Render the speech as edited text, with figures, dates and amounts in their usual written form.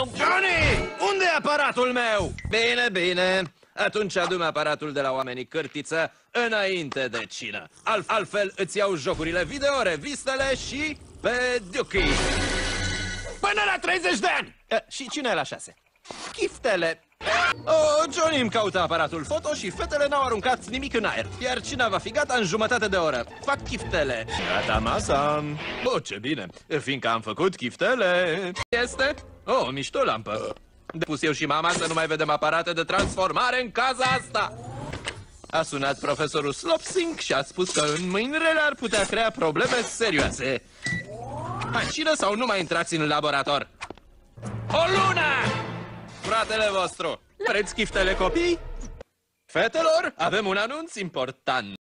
nu... Johnny! Unde e aparatul meu? Bine, bine. Atunci adu-mi aparatul de la oamenii cârtiță înainte de cină. Altfel îți iau jocurile video, revistele și pe Ducky. Până la 30 de ani! Și cine e la 6? Chiftele. Johnny îmi caută aparatul foto și fetele n-au aruncat nimic în aer. Iar cina va fi gata în jumătate de oră. Fac chiftele. Gata masa. Ce bine, fiindcă am făcut chiftele. Este? Mișto lampă. Depus eu și mama să nu mai vedem aparate de transformare în casa asta. A sunat profesorul Slopsink și a spus că în mâinile ar putea crea probleme serioase. Hai, cină sau nu mai intrați în laborator? O lună! Fratele vostru, vreți chiftele copii? Fetelor, avem un anunț important.